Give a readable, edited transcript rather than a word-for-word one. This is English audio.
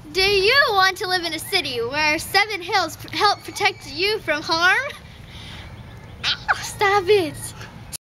Do you want to live in a city where 7 hills help protect you from harm? Ow, stop it.